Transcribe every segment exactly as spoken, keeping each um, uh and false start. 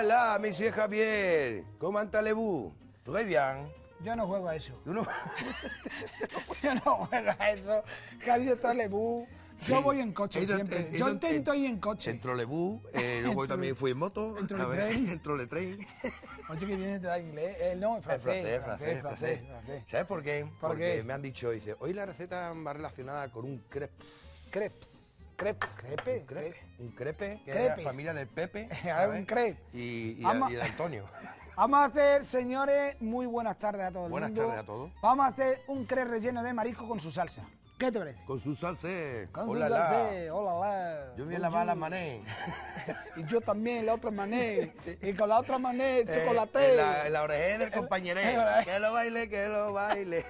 là là, monsieur Javier, comment allez-vous? Très bien. Yo no juego a eso. ¿Tú no? Yo no juego a eso. Javier Trolebús. Yo Sí. voy en coche He ido- siempre. he Yo ido- intento ir en coche. En trolebús, eh, luego En también trole- fui en moto. en a ver, troletren. En troletren. Oye, que viene de inglés. Eh, no, en En francés. francés, francés, francés. francés. ¿Sabes por qué? ¿Por Porque qué? me han dicho, dice, hoy la receta va relacionada con un crepes. Crepes. Crepes. Crepe. Un crepe, un crepe que es Crepes. la familia del Pepe. Ahora ¿sabes? un crepe. Y, y, Ama- y de Antonio. Vamos a hacer, señores, muy buenas tardes a todo el Buenas mundo. tardes a todos. Vamos a hacer un crepe relleno de marisco con su salsa. ¿Qué te parece? Con su salsa. Con Hola, su la. salsa. Hola, la. Yo vi la bala mané. Y yo también, la otra mané. Y con la otra mané, Eh, chocolate. en la, en la orejé del compañeré. el- Que lo baile, que lo baile.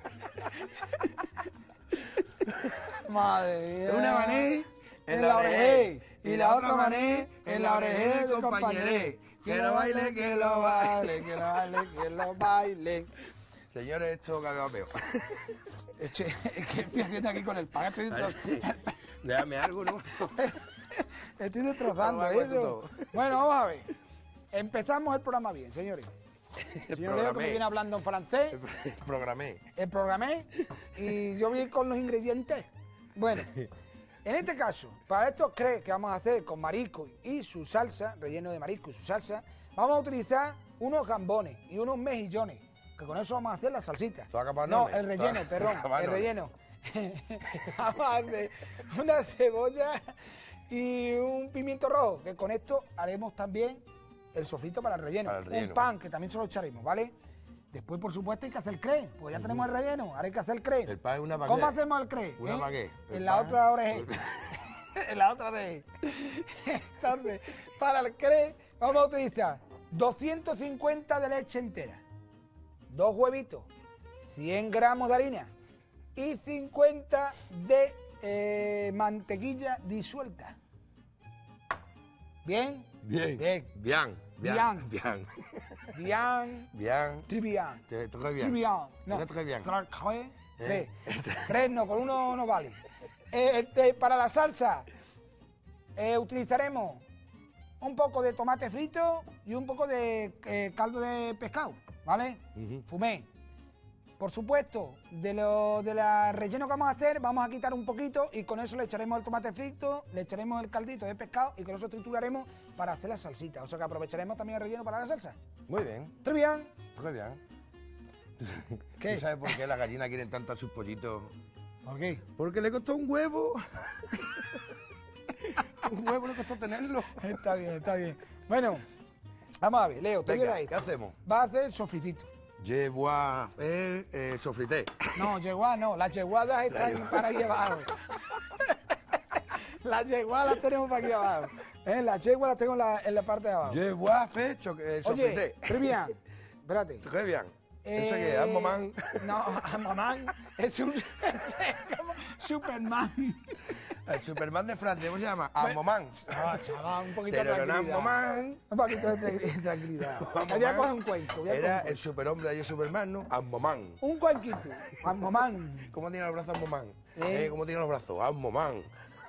Madre mía. Una mané en la orejé. Y la otra mané en la orejé del compañeré. Que lo baile, que lo baile. que lo baile, que lo baile. Señores, esto cada vez peor. Eche, ¿qué estoy haciendo aquí con el pan? Estoy, destro- Déjame algo, ¿no? estoy destrozando Vamos a eso. todo. Bueno, vamos a ver. Empezamos el programa bien, señores. El Señor Leo, que me programé. viene hablando en francés, El programé. el programé y yo voy con los ingredientes. Bueno, en este caso, para estos crepes que vamos a hacer con marisco y su salsa, relleno de marisco y su salsa, vamos a utilizar unos gambones y unos mejillones, que con eso vamos a hacer la salsita. Toda No, capanones. el relleno, Toda- perdón, el capanones. relleno. Vamos a hacer una cebolla y un pimiento rojo, que con esto haremos también el sofrito para el relleno. Para el relleno. Un pan, que también se lo echaremos, ¿vale? Después, por supuesto, hay que hacer el crepe. Pues ya tenemos el relleno, ahora hay que hacer el crepe. El pan es una ¿Cómo baguette. hacemos el crepe? Una eh? baguette. El En la pan- otra oreja. En la otra oreja. Entonces, para el crepe vamos a utilizar doscientos cincuenta de leche entera, dos huevitos, cien gramos de harina y cincuenta de eh, mantequilla disuelta. ¿Bien? Bien. Bien. Bien. Bien. Bien. Bien. Bien. Très bien. Très très Très bien. bien. No. Très, très bien. Très, très. Eh. Tres. Tres no, con uno no vale. Eh, este, para la salsa eh, utilizaremos un poco de tomate frito y un poco de eh, caldo de pescado, ¿vale? Ujú. Fumé. Por supuesto, de lo de la relleno que vamos a hacer, vamos a quitar un poquito y con eso le echaremos el tomate frito, le echaremos el caldito de pescado y con eso trituraremos para hacer la salsita. O sea que aprovecharemos también el relleno para la salsa. Muy bien. Très bien. Très bien. ¿Qué? ¿Tú sabes por qué las gallinas quieren tanto a sus pollitos? ¿Por qué? Porque le costó un huevo. Un huevo le costó tenerlo. Está bien, está bien. Bueno, vamos a ver, Leo, te voy a Venga, dar ¿qué esto. hacemos? Va a hacer sofritito. Je voy a hacer eh, sofrité. No, yeguá no, las yeguadas están para aquí abajo. Las yeguas las tenemos para aquí abajo. ¿Eh? Las yeguas las tengo en la, en la parte de abajo. Je voy a hacer cho- eh, sofrité. Oye, très bien. Espérate. Très bien. ¿Eso Eh, qué es? ¿Amomán? No, Amomán es un como Superman. El Superman de Francia, ¿cómo se llama? Amomán. No, chaval, un poquito de Pero no tranquilidad. Amomán. Un poquito de tra- tranquilidad. Me voy a coger un cuento. voy a coger Era un el cuento. superhombre de ayer Superman, ¿no? Amomán. Un cuenquito. Amomán. ¿Cómo tiene los brazos Amomán? ¿Eh? Eh, ¿Cómo tiene los brazos? Amomán.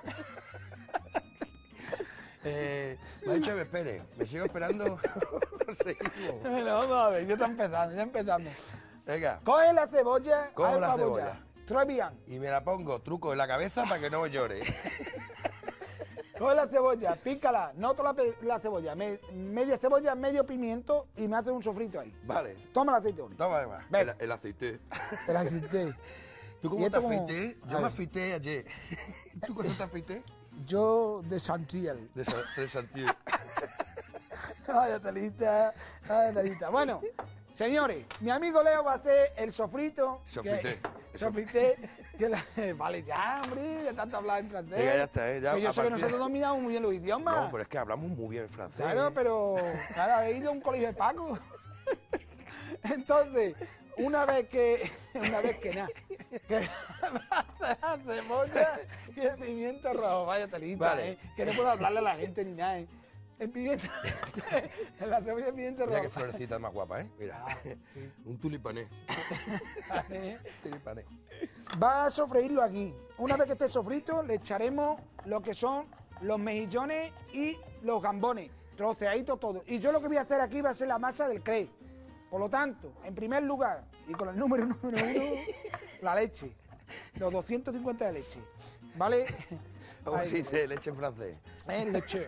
eh, me ha dicho que me espere. Me sigo esperando. Seguimos. Bueno, vamos a ver, ya está empezando, ya empezamos. Venga. Coge la cebolla, Cojo al la pavo cebolla. ya. Très bien. Y me la pongo truco en la cabeza para que no me llore. Coge la cebolla, pícala, no toda la, pe- la cebolla, me- media cebolla, medio pimiento y me haces un sofrito ahí. Vale. Toma el aceite, Oli. Toma, además. El, Venga. el aceite. El aceite. ¿Tú ¿Y cómo te esto cómo? afeité? A Yo me ver. afeité ayer. ¿Tú cuándo te afeité? Yo de Santriel. De, Sa- de Santiago. Ay, talita, ay, talita. Bueno, señores, mi amigo Leo va a hacer el sofrito. Sofrité. que- Sofrité. que la- vale, ya, hombre, de tanto hablar en francés. Venga, ya está, ¿eh? Ya, Que yo a sé que partir- nosotros dominamos muy bien los idiomas. No, pero es que hablamos muy bien francés. Claro, pero claro, he ido a un colegio de Paco. Entonces, una vez que, una vez que nada, que la cebolla y el pimiento rojo, vaya telita, Vale. eh, que no puedo hablarle a la gente ni nada, eh. El pimiento, la cebolla y el pimiento Mira rojo. qué florecita más guapa, ¿eh? Mira. Ah, sí. Un tulipané. Eh, Tulipané. Va a sofreírlo aquí. Una vez que esté sofrito, le echaremos lo que son los mejillones y los gambones. troceadito todo. Y yo lo que voy a hacer aquí va a ser la masa del crê. Por lo tanto, en primer lugar, y con el número número uno, la leche. Los doscientos cincuenta de leche. ¿Vale? ¿Cómo Ahí. se dice leche en francés? Eh, leche.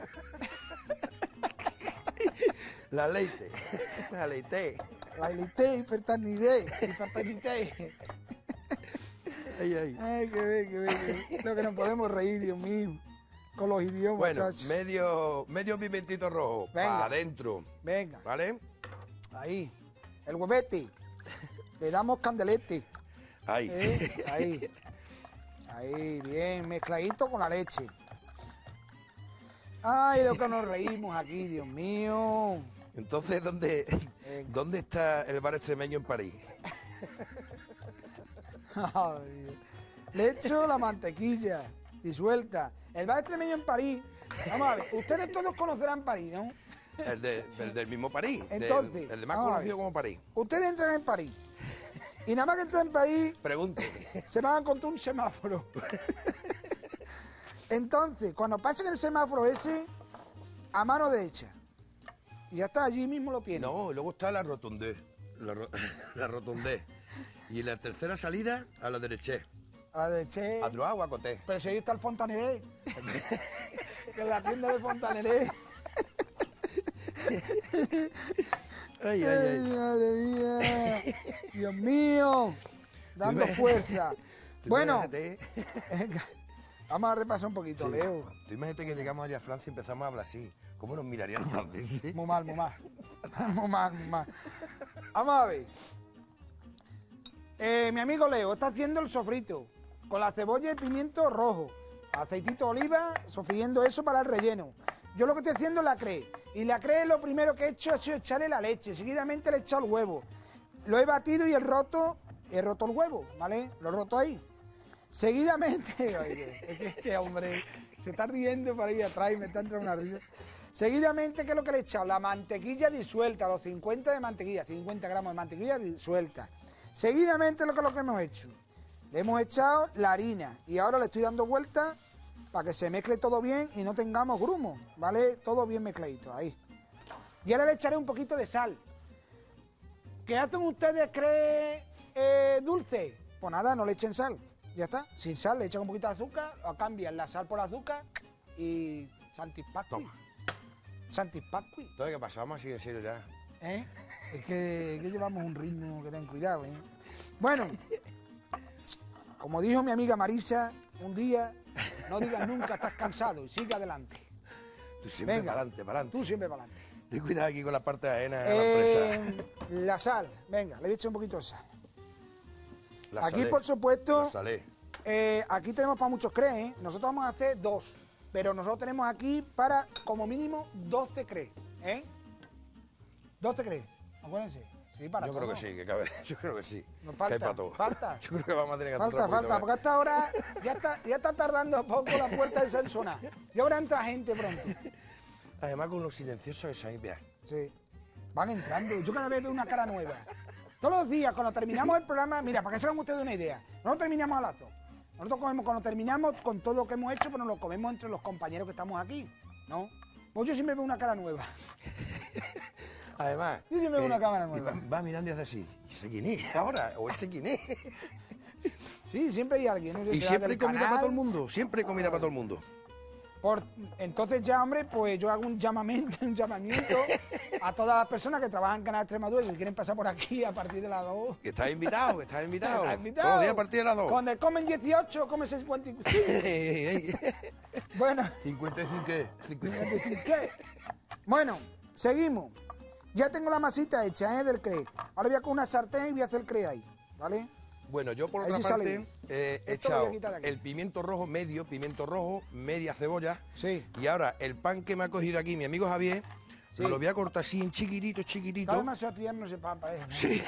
La leite. La leite. La leche y fraternité. Y fraternité. Ay, ay. Ay, qué bien, qué bien, qué bien. Lo que nos podemos reír, Dios mío. Con los idiomas, Bueno, muchachos. medio, medio pimentito rojo. Venga. Para adentro. Venga, ¿Vale? ahí. El huevete. Le damos candelete. Ahí. ¿Eh? Ahí. Ahí, bien, mezcladito con la leche. Ay, lo que nos reímos aquí, Dios mío. Entonces, ¿dónde, Venga. ¿dónde está el bar extremeño en París? Ay, le echo la mantequilla disuelta. El bar extremeño en París. Vamos a ver, ustedes todos conocerán París, ¿no? El, de- el del mismo París. del- Entonces, el de más vamos a conocido ver. como París. Ustedes entran en París. Y nada más que entran en París, Pregunte. se van a encontrar un semáforo. Entonces, cuando pasen el semáforo ese, a mano derecha. Y ya está, allí mismo lo tienen. No, y luego está la rotondé. La, ro- la rotondé. Y la tercera salida a la derecha. A la derecha. A droite o a côté. Pero si ahí está el Fontaneré. Que es la tienda de Fontaneré. Ay, Ay, madre mía. Dios mío. Dando Tú fuerza. Tú Bueno, imagínate- venga, vamos a repasar un poquito, Sí. Leo. Tú imagínate que llegamos allá a Francia y empezamos a hablar así. ¿Cómo nos mirarían los franceses? Muy mal, muy mal. Muy mal, muy mal. Vamos a ver. Eh, mi amigo Leo está haciendo el sofrito con la cebolla y pimiento rojo, aceitito de oliva, sofriendo eso para el relleno. Yo lo que estoy haciendo es la cré. Y la cré lo primero que he hecho ha sido echarle la leche. Seguidamente le he echado el huevo. Lo he batido y he roto, he roto el huevo, ¿vale? Lo he roto ahí. Seguidamente, oye, es que este hombre se está riendo para ir atrás y me está entrando una risa. Seguidamente, ¿qué es lo que le he echado? La mantequilla disuelta, los cincuenta de mantequilla, cincuenta gramos de mantequilla disuelta. Seguidamente, lo que, lo que hemos hecho, le hemos echado la harina y ahora le estoy dando vuelta para que se mezcle todo bien y no tengamos grumos, ¿vale? Todo bien mezcladito, ahí. Y ahora le echaré un poquito de sal. ¿Qué hacen ustedes, creen, eh, dulce? Pues nada, no le echen sal, ya está. Sin sal, le echan un poquito de azúcar, o cambian la sal por azúcar y santispacui. Toma. Santispacui, Entonces, ¿qué pasa? Vamos así en serio ya. ¿eh? Es que, es que llevamos un ritmo que ten cuidado, ¿eh? Bueno, como dijo mi amiga Marisa, un día, no digas nunca estás cansado y sigue adelante. Tú siempre Venga. para adelante, para adelante. Tú siempre para adelante. Ten cuidado aquí con la parte ajena a la empresa. Eh, la sal, venga, le voy a echar un poquito de sal. La Aquí, salé, por supuesto, La salé. eh, aquí tenemos para muchos crés, ¿eh? Nosotros vamos a hacer dos, pero nosotros tenemos aquí para, como mínimo, doce crés, ¿eh? doce crés, acuérdense. Sí, para Yo todo. creo que sí, que cabe. Yo creo que sí. Nos que hay falta, para todo. falta. Yo creo que vamos a tener que hacer Falta, otra falta, poquito porque hasta ahora ya está, ya está tardando poco la puerta del Sansona. Y ahora entra gente pronto. más. Además, con los silenciosos de Saint Pierre. Sí. Van entrando. Yo cada vez veo una cara nueva. Todos los días, cuando terminamos el programa, mira, para que se hagan ustedes una idea, nosotros terminamos a las dos. Nosotros comemos, cuando terminamos con todo lo que hemos hecho, pues nos lo comemos entre los compañeros que estamos aquí, ¿no? Pues yo siempre veo una cara nueva. Además, Yo siempre veo una cámara y nueva. Va, va mirando y hace así. ¿Y ese quién es ahora? ¿O ese quién es? Sí, siempre hay alguien. No sé Y si será siempre hay del comida para canal. todo el mundo. Siempre hay comida para todo el mundo. Por, entonces ya, hombre, pues yo hago un llamamiento, un llamamiento a todas las personas que trabajan en Canal Extremadura y que quieren pasar por aquí a partir de las dos. Que estás invitado, que estás invitado. ¿Estás invitado? Todos los días a partir de las dos. Cuando comen dieciocho, comen cincuenta y cinco. Bueno, cincuenta y cinco. ¿qué? cincuenta y cinco. ¿qué? Bueno, seguimos. Ya tengo la masita hecha, ¿eh? Del cré. Ahora voy a con una sartén y voy a hacer el cré ahí, ¿vale? Bueno, yo por Ahí otra sí sale parte bien. eh, he Esto lo voy a echado quitar de aquí. el pimiento rojo medio, pimiento rojo, media cebolla. Sí. Y ahora el pan que me ha cogido aquí mi amigo Javier, Sí. me lo voy a cortar así en chiquitito, chiquitito. Está demasiado tierno ese pan para eso, ¿no? Sí.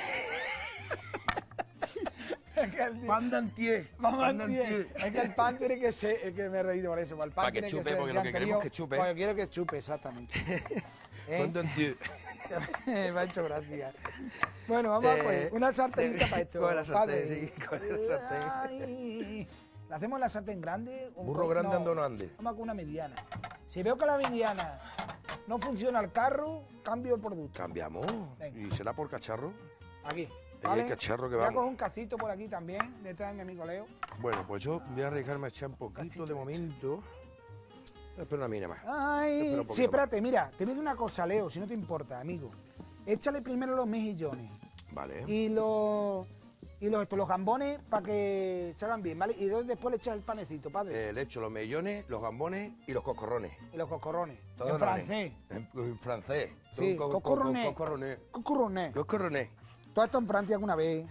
Es que el- Pan d'antier. Vamos pan a decir, es que el pan tiene que ser, es que me he reído por eso, el pan Para que tiene chupe, ser porque el lo día que queremos anterior, es que chupe. Porque quiero que chupe, exactamente. ¿Eh? Pan d'antier. Me ha hecho gracia. Bueno, vamos a Eh, pues, una sartenita para esto. coge la sartén, padre. sí, coge la sartén. Ay, ¿la hacemos en la sartén grande? o Burro con- grande ando no ande. Vamos con una mediana. Si veo que la mediana no funciona el carro, cambio el producto. Cambiamos. Venga. ¿Y será por cacharro? Aquí. Es el cacharro que Voy a vamos. coger un casito por aquí también, detrás de mi amigo Leo. Bueno, pues yo voy a arriesgarme a echar un poquito de momento. Espera una mina más. Ay, Espera un poquito sí, espérate, mira, te pido una cosa, Leo, si no te importa, amigo. Échale primero los mejillones Vale. y los y los, estos, los gambones para que se hagan bien, ¿vale? Y después le echas el panecito, padre. Eh, le echo los mellones, los gambones y los coscorrones. Y los coscorrones. Todo En en francés. En, en francés. Sí, Co- co- coscorrones. Coscorrones. Coscorrones. Coscorrones. ¿Tú has estado en Francia alguna vez?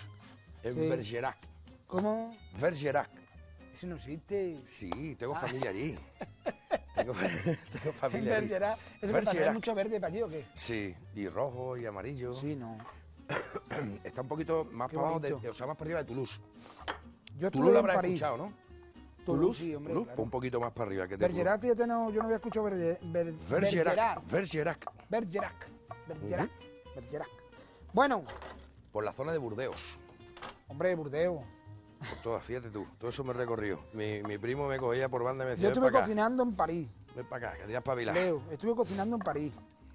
En Sí. Bergerac. ¿Cómo? Bergerac. Eso no existe. Sí, tengo Ah. familia allí. tengo, tengo En familia allí. Bergerac. ¿Eso que pasa? ¿Hay mucho verde para allí o qué? Sí, y rojo y amarillo. Sí, no. Está un poquito más Qué para abajo, de, bonito. o sea, más para arriba de Toulouse. Yo Toulouse estuve lo en habrás París. escuchado, ¿no? Toulouse, sí, hombre, Toulouse, claro. un poquito más para arriba que de Bergerac, fíjate, no, yo no había escuchado Berge- Ber- Bergerac. Bergerac. Bergerac. Bergerac. Bergerac. Bueno, Por la zona de Burdeos. hombre, Burdeos. Por todas, fíjate tú. Todo eso me he recorrido. Mi, mi primo me cogía por banda y me decía, Yo ven estuve para acá. cocinando en París. Ven para acá, que te vas para Vilar. Leo, estuve cocinando en París.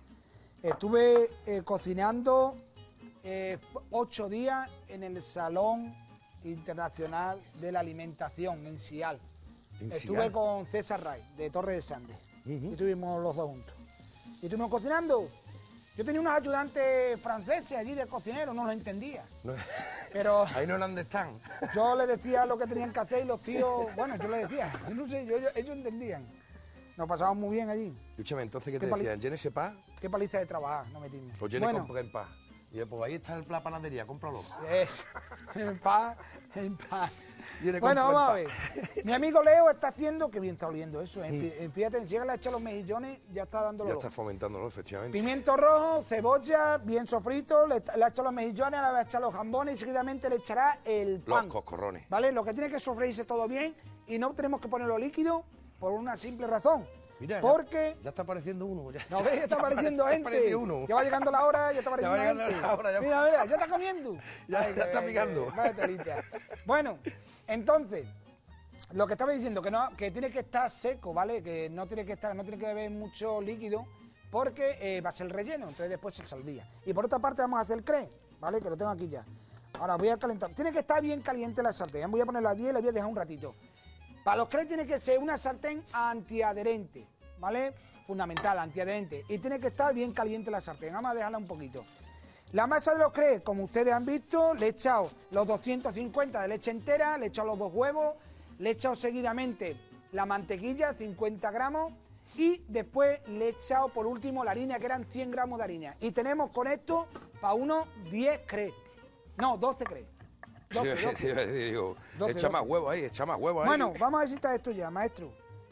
Estuve eh, cocinando eh, ocho días en el Salón Internacional de la Alimentación en Sial. En Estuve Sial. con César Ray, de Torre de Sande. Ujú. Y estuvimos los dos juntos. Y estuvimos cocinando. Yo tenía unos ayudantes franceses allí de cocineros, no los entendía. No- Pero Ahí no dónde están. yo les decía lo que tenían que hacer y los tíos, bueno, yo les decía, yo no sé, yo- yo- ellos entendían. Nos pasábamos muy bien allí. Escúchame, entonces, ¿qué ¿Qué te pali- decían? ¿Llene ese pa? Qué paliza de trabajar, no metimos. Pues llene Bueno, con en paz. Y yo, pues ahí está el- la panadería, cómpralo. es, en paz, en paz. Llene Bueno, con vamos a en ver. Mi amigo Leo está haciendo, que bien está oliendo eso. ¿eh? Fí- Fíjate, si le ha echado los mejillones, ya está dándolo. Ya está fomentándolo, efectivamente. Pimiento rojo, cebolla, bien sofrito, le, le ha echado los mejillones, ahora le ha echado los jambones y seguidamente le echará el Los pan. coscorrones. ¿Vale? Lo que tiene que sofreírse todo bien y no tenemos que ponerlo líquido por una simple razón. Mira, ya- porque... Ya está apareciendo uno. Ya, No ves, ya está apareciendo apare- gente. apareció uno. Ya va llegando la hora, ya está Ya apareciendo va llegando gente. la hora, ya- Mira, mira, ya está comiendo. Ya- ya está que- picando. que- vaya telita. Bueno, entonces, lo que estaba diciendo, que no, que tiene que estar seco, ¿vale? Que no tiene que estar, no tiene que haber mucho líquido, porque eh, va a ser el relleno, entonces después se saldría. Y por otra parte vamos a hacer el creme, ¿vale? Que lo tengo aquí ya. Ahora voy a calentar. Tiene que estar bien caliente la sartén. Voy a poner la diez y la voy a dejar un ratito. Para los crepes tiene que ser una sartén antiadherente, ¿vale? Fundamental, antiadherente. Y tiene que estar bien caliente la sartén. Vamos a dejarla un poquito. La masa de los crepes, como ustedes han visto, le he echado los doscientos cincuenta de leche entera, le he echado los dos huevos, le he echado seguidamente la mantequilla, cincuenta gramos, y después le he echado por último la harina, que eran cien gramos de harina. Y tenemos con esto para unos diez crepes. No, doce crepes. doce, Sí, doce. digo, doce, echa más doce. huevo ahí, echa más huevo ahí. Bueno, vamos a ver si está esto ya, maestro.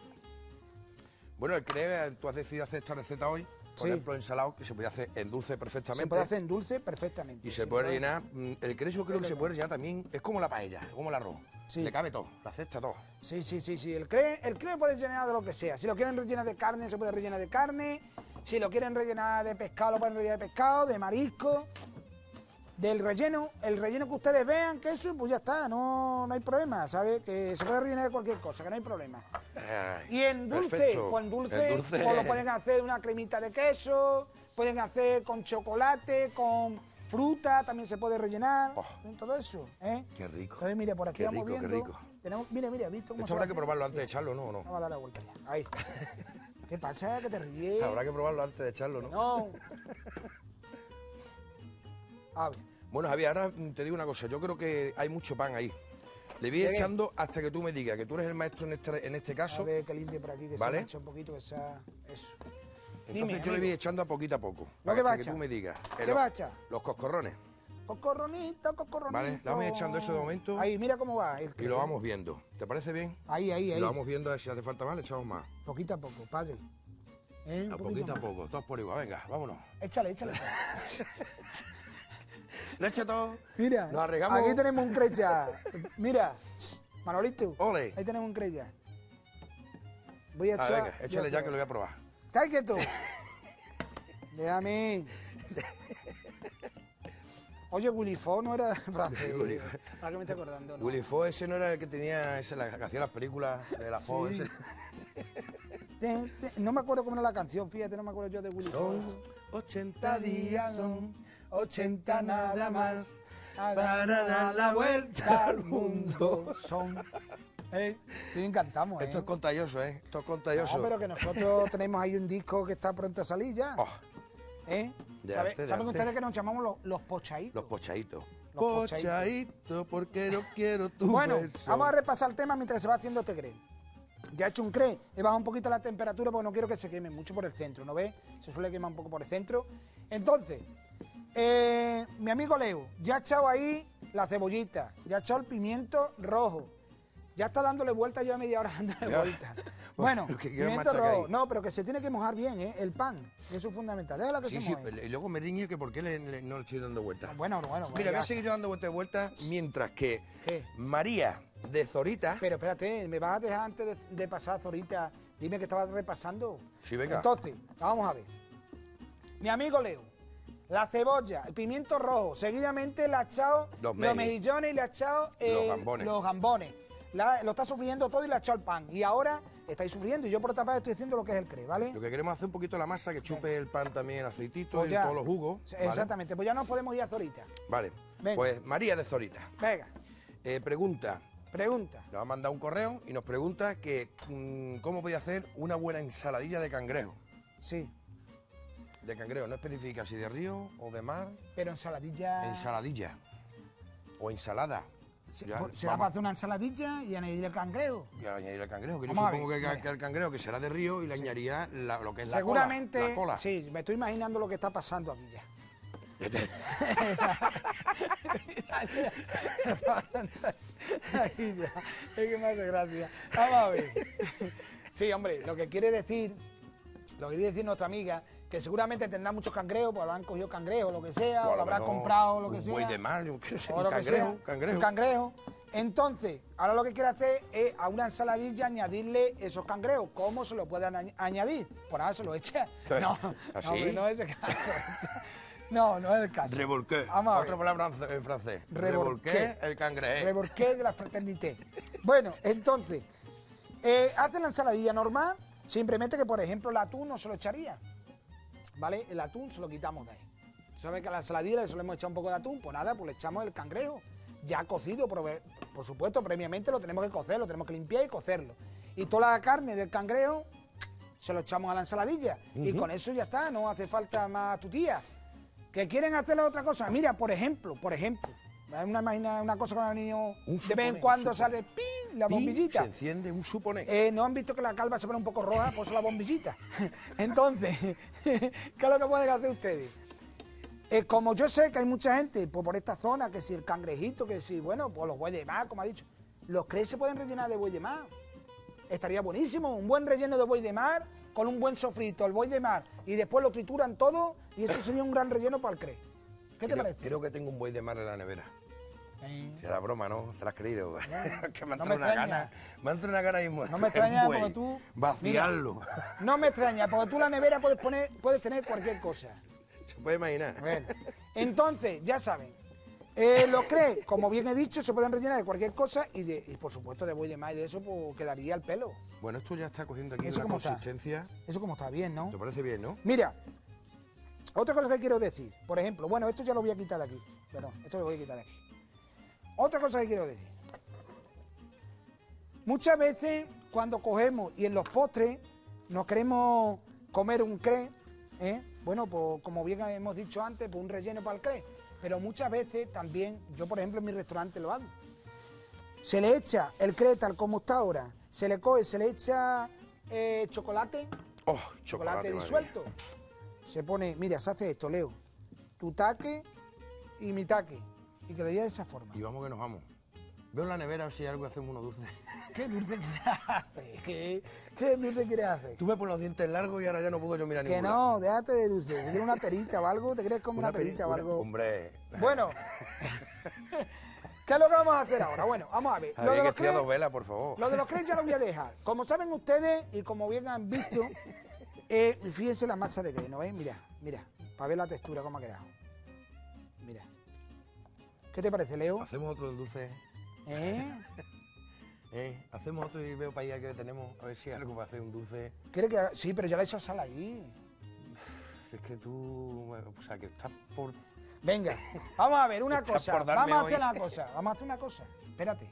Bueno, el creme, tú has decidido hacer esta receta hoy, por Sí. ejemplo, ensalado, que se puede hacer en dulce perfectamente. Se puede hacer en dulce perfectamente. Y se sin puede problema. rellenar, mm, el creme yo creo que se puede rellenar también, es como la paella, es como el arroz. Sí. Le cabe todo, la cesta todo. Sí, sí, sí, sí. El creme, el creme puede rellenar de lo que sea. Si lo quieren rellenar de carne, se puede rellenar de carne. Si lo quieren rellenar de pescado, lo pueden rellenar de pescado, de marisco. Del relleno, el relleno que ustedes vean, que eso, pues ya está, no, no hay problema, ¿sabes? Que se puede rellenar de cualquier cosa, que no hay problema. Ay, Y en dulce, perfecto. pues en dulce, En dulce. pues lo pueden hacer una cremita de queso, pueden hacer con chocolate, con fruta, también se puede rellenar, Oh. en todo eso, ¿eh? Qué rico. Entonces, mire, por aquí Qué vamos rico, qué viendo. rico. Tenemos, mire, mire, ¿has visto cómo Esto se habrá va que haciendo? probarlo antes de echarlo, ¿no? ¿O no? Vamos a dar la vuelta ya. Ahí. ¿Qué pasa? Que te ríes. Habrá que probarlo antes de echarlo, ¿no? No. A ver. Bueno, Javier, ahora mm, te digo una cosa, yo creo que hay mucho pan ahí. Le voy ¿De qué? echando hasta que tú me digas que tú eres el maestro en este, en este A caso. ver que limpie por aquí, que ¿Vale? se mancha un poquito, que sea... Eso. Entonces Dime, yo le amigo. voy echando a poquito a poco. ¿Lo para que va a hasta que echar? tú me digas. ¿Qué Eh, lo- va a echar? Los coscorrones. Cocorronito, cocorronito. Vale, le vamos echando eso de momento. Ahí, mira cómo va. el Y creme. lo vamos viendo. ¿Te parece bien? Ahí, ahí, Y ahí. lo vamos viendo a ver si hace falta más, le echamos más. Poquito a poco, padre. ¿Eh? Un A poquito poquito a más. poco, todos por igual. Venga, vámonos. Échale, échale. Le echa todo. Mira, Nos arriesgamos. aquí tenemos un crecha. Mira, Manolito. Ole. Ahí tenemos un crecha. Voy a Ah, echar. venga, échale ya que lo voy a probar. ¿Estás quieto? Déjame. Oye, Willy Fox no era francés. Willy- Ahora que me estoy acordando, ¿no? Willy Fox, ese no era el que tenía, ese la que hacía las películas de la Fox. Sí. ese. Te, te, no me acuerdo cómo era la canción, fíjate, no me acuerdo yo de Willy Son Fox. ochenta días, son ochenta nada más para dar la vuelta al mundo. Son. ¿Eh? Sí, encantamos, ¿eh? Esto es contagioso, ¿eh? Esto es contagioso. No, pero que nosotros tenemos ahí un disco que está pronto a salir ya. Oh, ¿Eh? de ¿Sabe- arte, de ¿Saben arte. ustedes que nos llamamos los, los pochaditos? Los pochaditos. Los pochaditos. Pochadito, porque no quiero tu Bueno, beso. vamos a repasar el tema mientras se va haciendo este cree. Ya he hecho un cree, he bajado un poquito la temperatura porque no quiero que se queme mucho por el centro, ¿no ves? Se suele quemar un poco por el centro. Entonces, eh, mi amigo Leo, ya ha echado ahí la cebollita, ya ha echado el pimiento rojo, ya está dándole vuelta, ya media hora dándole Ya. vuelta. Bueno, Que quiero pimiento machacar rojo, ahí. no, pero que se tiene que mojar bien, ¿eh? El pan, eso es fundamental. Déjala que Sí, se sí, moje. y luego me riñe que por qué le- le- no le estoy dando vueltas. Bueno, bueno, bueno. Mira, voy ya. a seguir yo dando vueltas y vueltas mientras que ¿Qué? María de Zorita... Pero espérate, ¿me vas a dejar antes de, de pasar, Zorita? Dime que estabas repasando. Sí, venga. Entonces, vamos a ver. Mi amigo Leo, la cebolla, el pimiento rojo, seguidamente le ha echado Los los, mejis. mejillones y le ha echado Los gambones. los gambones. La- lo está sufriendo todo y le ha echado el pan. Y ahora estáis sufriendo y yo por otra parte estoy haciendo lo que es el cree, ¿vale? Lo que queremos es hacer un poquito la masa, que chupe el pan también el aceitito Pues y ya. todos los jugos. ¿vale? Exactamente, pues ya nos podemos ir a Zorita. Vale. Venga. Pues María de Zorita. Venga, eh, pregunta, pregunta. le va a mandar un correo y nos pregunta que mm, cómo voy a hacer una buena ensaladilla de cangrejo. Sí, De cangrejo, no especifica si de río o de mar. pero ensaladilla... Ensaladilla. O ensalada. Se, Ya, se va vamos. a hacer una ensaladilla y añadir el cangrejo. Y añadir el cangrejo, que yo Vamos a supongo ver, que, mira. que el cangrejo que será de río y le añadiría la- lo que es Seguramente, la cola. La cola. sí, me estoy imaginando lo que está pasando aquí ya. Aquí ya, es que me hace gracia. Vamos a ver. Sí, hombre, lo que quiere decir, lo que quiere decir nuestra amiga, que seguramente tendrá muchos cangrejos, pues habrán cogido cangrejos, lo que sea, O a o lo lo habrá mejor comprado, lo que un sea. buey de mar, yo qué sé, o un lo que cangrejo, sea, cangrejo. un cangrejo. Entonces, ahora lo que quiere hacer es a una ensaladilla añadirle esos cangrejos. ¿Cómo se lo pueden añ- añadir? Por ahora se lo echa. No, ¿Así? no, hombre, no es el caso. No, no es el caso. Revolqué. Vamos a Otra ver. palabra en fr- en francés. Revolqué. Revolqué el cangrejo. Reborqué de la fraternité. Bueno, entonces, eh, hace la ensaladilla normal, simplemente que, por ejemplo, el atún no se lo echaría. ¿Vale? El atún se lo quitamos de ahí. ¿Sabes que a la ensaladilla le solemos echar un poco de atún? Pues nada, pues le echamos el cangrejo. Ya cocido, por, por supuesto, previamente lo tenemos que cocer, lo tenemos que limpiar y cocerlo. Y toda la carne del cangrejo se lo echamos a la ensaladilla. Y con eso ya está, no hace falta más tutía. ¿Que quieren hacerle otra cosa? Mira, por ejemplo, por ejemplo, una, imagina, una cosa con el niño, Un de vez supone, en un cuando supone. sale ¡pin! La Pin, bombillita. Se enciende un supone. Eh, ¿No han visto que la calva se pone un poco roja? Pues la bombillita. Entonces, ¿qué es lo que pueden hacer ustedes? Eh, como yo sé que hay mucha gente pues, por esta zona, que si el cangrejito, que si, bueno, pues los bueyes de mar, como ha dicho, los crees se pueden rellenar de buey de mar. Estaría buenísimo, un buen relleno de buey de mar, con un buen sofrito, el buey de mar, y después lo trituran todo, y eso sería un gran relleno para el cree. ¿Qué te creo, parece? creo que tengo un buey de mar en la nevera. Eh, Será broma, ¿no? ¿Te la has creído? que me ha no entrado me una extraña. gana. Me ha entrado una gana mismo. No me extraña buey, porque tú... Vaciarlo. Mira, no me extraña, porque tú en la nevera puedes, poner, puedes tener cualquier cosa. Se puede imaginar. Bueno, entonces, ya saben, eh, los cree, como bien he dicho, se pueden rellenar de cualquier cosa y, de, y por supuesto de buey de mar y de eso pues, quedaría el pelo. Bueno, esto ya está cogiendo aquí ¿Eso una cómo está? consistencia. Eso como está bien, ¿no? ¿Te parece bien, no? Mira, otra cosa que quiero decir, por ejemplo, bueno, esto ya lo voy a quitar de aquí, perdón, esto lo voy a quitar de aquí. Otra cosa que quiero decir. Muchas veces cuando cogemos y en los postres nos queremos comer un cree, ¿eh? Bueno, pues como bien hemos dicho antes, pues un relleno para el cree. Pero muchas veces también, yo por ejemplo en mi restaurante lo hago. Se le echa el cree tal como está ahora, se le coge, se le echa eh, chocolate, Oh, chocolate, chocolate, madre disuelto. Se pone, mira, se hace esto, Leo, tu taque y mi taque, y quedaría de esa forma. mía. Y vamos que nos vamos. Veo en la nevera a ver si hay algo que hacemos uno dulce. ¿Qué dulce quieres hacer? ¿Qué, qué dulce quieres hacer? Tú me pones los dientes largos y ahora ya no puedo yo mirar Que ninguna. no, déjate de dulce. ¿Te quieres una perita o algo? ¿Te quieres comer una, peri- perita o una- algo? Hombre. Bueno, ¿qué es lo que vamos a hacer ahora? Bueno, vamos a ver. A Lo ver, de que los estoy a dos crepes, velas, por favor. lo de los crepes ya lo voy a dejar. Como saben ustedes y como bien han visto, eh, fíjense la masa de crepes, ¿no ven? Mira, mira, para ver la textura cómo ha quedado. Mira. ¿Qué te parece, Leo? Hacemos otro en dulce. ¿Eh? ¿Eh? Hacemos otro y veo para allá que tenemos, a ver si hay algo para hacer un dulce. ¿Quiere que haga? Sí, pero ya le he hecho sal ahí. Si es que tú, bueno, o sea, que estás por... Venga, vamos a ver una Estás cosa. por darme Vamos a hacer hoy. una cosa. Vamos a hacer una cosa. Espérate.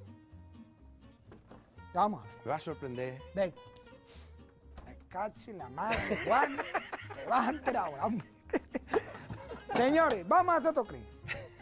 Vamos a ver. Me va a sorprender. Venga. Me cacho en la madre, Juan. Te vas a enterar ahora, hombre. Señores, vamos a hacer otro clip.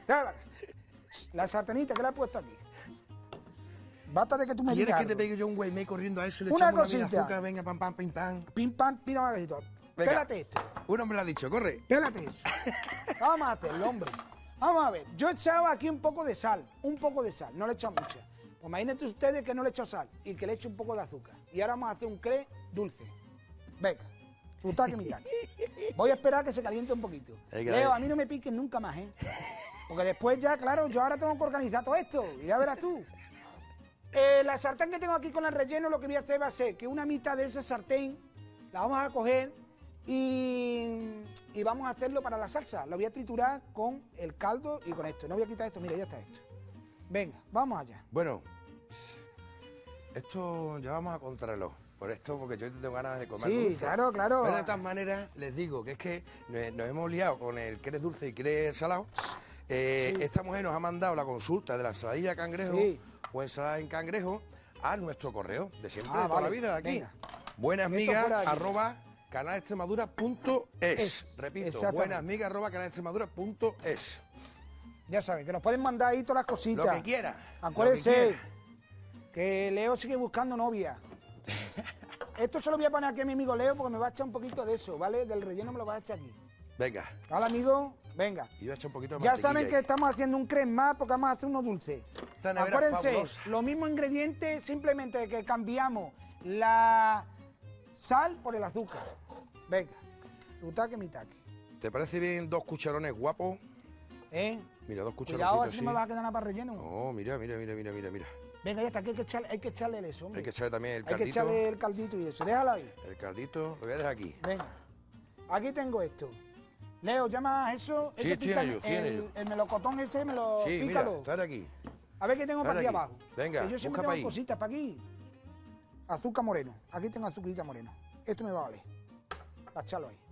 La sartenita que le he puesto aquí. Basta de que tú me ¿Quieres digas que te algo. pegue yo un güey me corriendo a eso? Le Una echamos una cosita. azúcar, venga, pam, pam, pim, pam. Pim, pam, pim, pam, pim, Venga. Pélate esto. Uno me lo ha dicho, corre. Pélate eso. Vamos a hacerlo, hombre. Vamos a ver. Yo he echado aquí un poco de sal. Un poco de sal. No le he echado mucha. Pues imagínate ustedes que no le he echado sal y que le he hecho un poco de azúcar. Y ahora vamos a hacer un cré dulce. Venga. Utaque mi taque. Voy a esperar que se caliente un poquito. Venga, Leo, venga. a mí no me piques nunca más, ¿eh? Porque después ya, claro, yo ahora tengo que organizar todo esto. Y ya verás tú. Eh, la sartén que tengo aquí con el relleno, lo que voy a hacer va a ser que una mitad de esa sartén la vamos a coger y, y vamos a hacerlo para la salsa. Lo voy a triturar con el caldo y con esto. No voy a quitar esto, mira, ya está esto. Venga, vamos allá. Bueno, esto ya vamos a contrarreloj. Por esto, porque yo tengo ganas de comer Sí, dulce. claro, claro. Pero de todas maneras, les digo que es que nos nos hemos liado con el que eres dulce y que eres salado. Eh, Sí. Esta mujer nos ha mandado la consulta de la ensaladilla de cangrejo Sí. o ensalada en cangrejo a nuestro correo de siempre, Ah, de toda vale, la vida de aquí. venga. Buenas Esto migas fuera aquí. arroba canalextremadura.es. Es, Repito, exactamente. buenas migas arroba canalextremadura.es. Ya saben, que nos pueden mandar ahí todas las cositas. Lo que quiera. Acuérdense que Leo sigue buscando novia. Esto se lo voy a poner aquí a mi amigo Leo porque me va a echar un poquito de eso, ¿vale? Del relleno me lo va a echar aquí. Venga, ¿Vale, amigo? Venga. y voy a echar un poquito de Ya mantequilla saben que ahí. estamos haciendo un creme más porque vamos a hacer uno dulce. Esta nevera es Acuérdense, fabulosa. los mismos ingredientes, simplemente que cambiamos la sal por el azúcar. Venga, tu taque, mi taque. ¿Te parece bien dos cucharones guapos? ¿Eh? Mira, dos Cuidado, cucharoncitos así así. no me va a quedar nada para relleno. Oh, mira, mira, mira, mira, mira, mira. Venga, ya está, que hay que echarle, hay que echarle eso, hombre. Hay que echarle también el Hay que caldito. echarle el caldito y eso. Déjalo ahí. El caldito, lo voy a dejar aquí. Venga. Aquí tengo esto. Leo, llama eso. Sí, ese estoy en pica- ello, estoy en el, ello. el melocotón ese me lo Sí, mira, pícalo. estate aquí. A ver qué tengo para Dale aquí, aquí. abajo. Venga, Que yo siempre busca tengo pa' ahí. cositas para aquí. Azúcar moreno. Aquí tengo azucarita moreno. Esto me va a valer. Para echarlo ahí.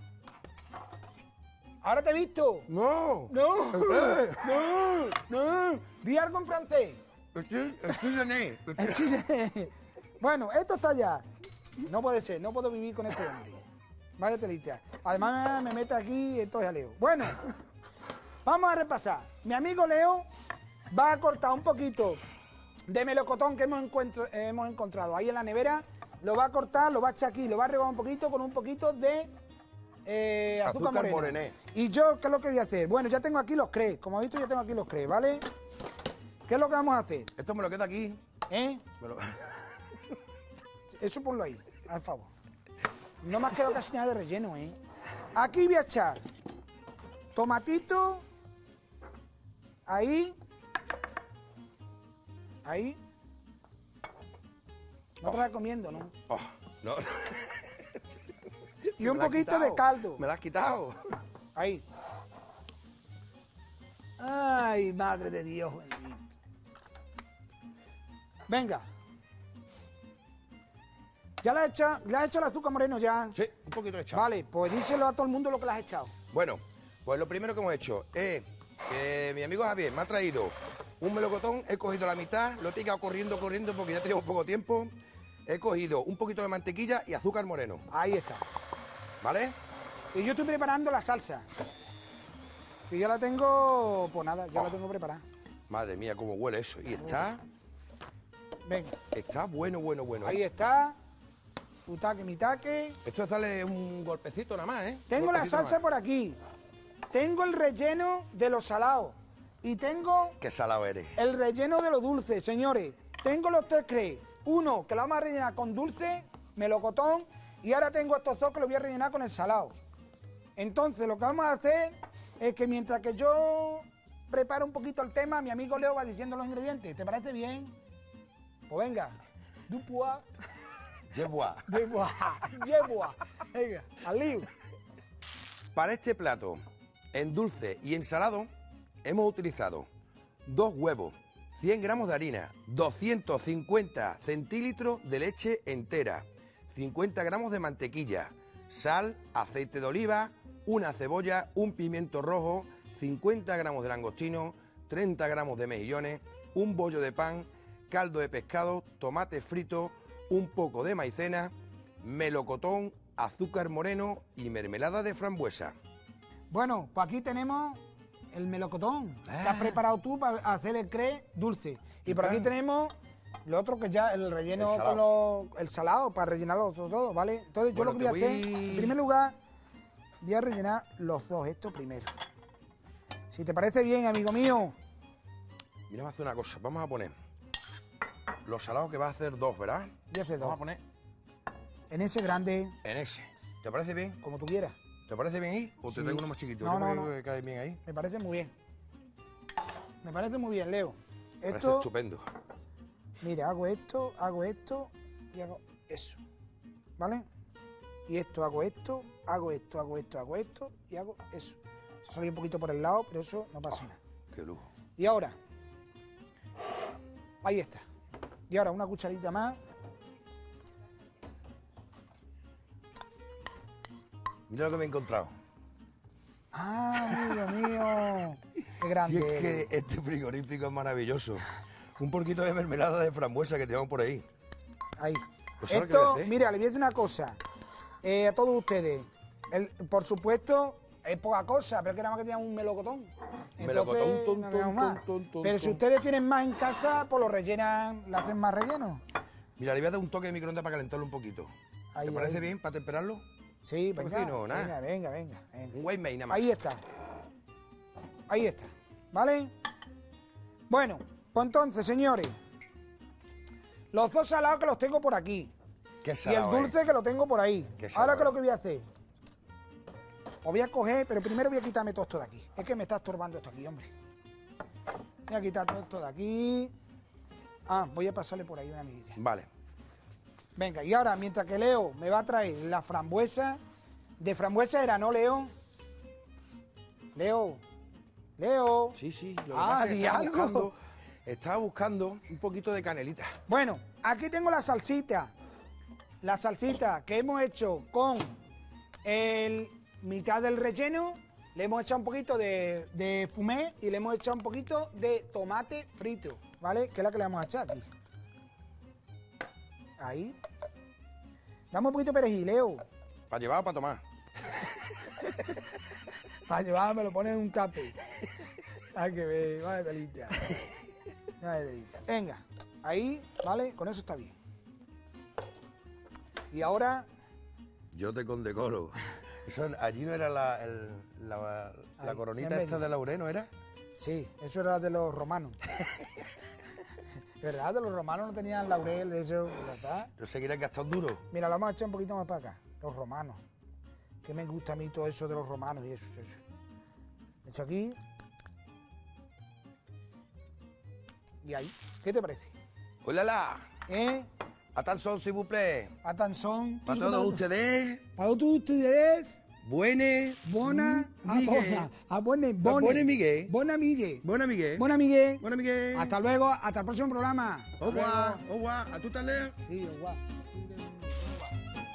Ahora te he visto. ¡No! No, no, no. Di algo en francés. Estoy, estoy en él. En Chile. Bueno, esto está ya. No puede ser, no puedo vivir con este hombre. Vale, telita. Además me mete aquí, esto es a Leo. Bueno, vamos a repasar. Mi amigo Leo va a cortar un poquito de melocotón que hemos, encuentro- hemos encontrado ahí en la nevera. Lo va a cortar, lo va a echar aquí, lo va a regar un poquito con un poquito de eh, azúcar, Azúcar moreno. morené. Y yo, ¿qué es lo que voy a hacer? Bueno, ya tengo aquí los crepes. Como habéis visto, ya tengo aquí los crepes, ¿vale? ¿Qué es lo que vamos a hacer? Esto me lo queda aquí. ¿Eh? Me lo- Eso ponlo ahí, al favor. No me ha quedado casi nada de relleno, ¿eh? Aquí voy a echar tomatito. Ahí. Ahí. No te la recomiendo, ¿no? Oh, no. Y Me un la has poquito de quitado. caldo. Me la has quitado. Ahí. Ay, madre de Dios bendito. Venga. ¿Ya le has echado, le has echado el azúcar moreno ya? Sí, un poquito de echado. Vale, pues díselo a todo el mundo lo que le has echado. Bueno, pues lo primero que hemos hecho es que mi amigo Javier me ha traído un melocotón, he cogido la mitad, lo he picado corriendo, corriendo porque ya teníamos poco tiempo. He cogido un poquito de mantequilla y azúcar moreno, Ahí está. ¿vale? Y yo estoy preparando la salsa. Y ya la tengo, pues nada, ya la Oh. tengo preparada. Madre mía, cómo huele eso. Y está, Venga, está bueno, bueno, bueno. ahí está. Tu taque, mi taque. Esto es darle un golpecito nada más, ¿eh? Tengo Un la golpecito salsa nada más. por aquí. Tengo el relleno de los salados. Y tengo Qué salado eres. el relleno de los dulces, señores. Tengo los tres crepes. Uno que lo vamos a rellenar con dulce, melocotón. Y ahora tengo estos dos que los voy a rellenar con el salado. Entonces, lo que vamos a hacer es que mientras que yo preparo un poquito el tema, mi amigo Leo va diciendo los ingredientes. ¿Te parece bien? Pues venga. Du pois, Llevo de bois, je bois. Venga, al lío. Para este plato, en dulce y en salado, hemos utilizado dos huevos, cien gramos de harina, doscientos cincuenta centilitros de leche entera, cincuenta gramos de mantequilla, sal, aceite de oliva, una cebolla, un pimiento rojo, cincuenta gramos de langostino, treinta gramos de mejillones, un bollo de pan, caldo de pescado, tomate frito, un poco de maicena, melocotón, azúcar moreno y mermelada de frambuesa. Bueno, pues aquí tenemos el melocotón Ah. que has preparado tú para hacer el cré dulce. Y por aquí Ah. tenemos lo otro que ya el relleno El salado. con los, el salado para rellenarlo todo, todo, ¿vale? Entonces yo Bueno, lo que voy a te hacer, voy- en primer lugar, voy a rellenar los dos, esto primero. Si te parece bien, amigo mío. Mira, vamos a hacer una cosa, vamos a poner los salados que va a hacer dos, ¿verdad? Voy a hacer Vamos a dos. poner En ese grande, en ese. ¿Te parece bien? como tú quieras. ¿Te parece bien ahí? ¿O te Sí. traigo uno más chiquito? No, Yo no, creo no. que cae bien ahí. Me parece muy bien. Me parece muy bien, Leo. Me parece Esto, estupendo. mira, hago esto, hago esto y hago eso. ¿Vale? Y esto, hago esto, hago esto, hago esto, hago esto y hago eso. Se sale un poquito por el lado, pero eso no pasa nada. Qué lujo. Y ahora, ahí está. Y ahora una cucharita más. Mira lo que me he encontrado. Ah, amigo mío. Qué Si grande. es que eres. este frigorífico es maravilloso. Un poquito de mermelada de frambuesa que tenemos por ahí. Ahí. Pues ahora, ¿qué voy a Esto, hacer? mira, le voy a decir una cosa. Eh, a todos ustedes. El- por supuesto, es poca cosa, pero es que nada más que tienen un melocotón. Entonces, Melocotón, ton, no ton, tenemos más. ton, ton, ton, Pero si ton. ustedes tienen más en casa, pues lo rellenan, lo hacen más relleno. Mira, le voy a dar un toque de microondas para calentarlo un poquito. Ahí, ¿Te parece ahí. bien para temperarlo? Sí, Pues venga, sí, no, nada. venga, venga, venga, venga. Un white made nada más. Ahí está. Ahí está. ¿Vale? Bueno, pues entonces, señores. Los dos salados que los tengo por aquí. Qué Y el salado, dulce eh. que lo tengo por ahí. Qué salado, Ahora, ¿qué es lo eh. que voy a hacer? Os voy a coger, pero primero voy a quitarme todo esto de aquí. Es que me está estorbando esto aquí, hombre. Voy a quitar todo esto de aquí. Ah, voy a pasarle por ahí una mirilla. Vale. Venga, y ahora, mientras que Leo me va a traer la frambuesa. De frambuesa era, ¿no, Leo? Leo. Leo. Sí, sí. Lo que Ah, pasa es que di estaba algo. buscando, estaba buscando un poquito de canelita. Bueno, aquí tengo la salsita. La salsita que hemos hecho con el mitad del relleno. Le hemos echado un poquito de, de fumé y le hemos echado un poquito de tomate frito, ¿vale? Que es la que le vamos a echar aquí. Ahí. Dame un poquito de perejil, Leo. ¿Para llevar o para tomar? Para llevar, me lo pones en un tape. Hay que ver, vaya telita. Vaya telita. Venga, ahí, ¿vale? Con eso está bien. Y ahora, Yo te condecoro. Eso, allí no era la, el- la, la Ahí, coronita en medio. esta de laurel, ¿no era? sí, eso era de los romanos. ¿Verdad? De los romanos no tenían laurel, de eso, ¿verdad? Yo seguiré gastando duro. Mira, lo vamos a echar un poquito más para acá. Los romanos. Que me gusta a mí todo eso de los romanos y eso, eso. Echo aquí. Y ahí. ¿Qué te parece? ¡Hola, la! ¿Eh? Attention, s'il vous plaît. Atención. Para todos ustedes, Para todos ustedes. buenas. Buena. Miguel. A buena. Buena, Miguel. Buena amigue. Buena, Miguel. Buena amigue. Buena, Miguel. Hasta luego. Hasta el próximo programa. Hasta Au revoir. luego. Au revoir. A tú, Talé. Sí, au revoir.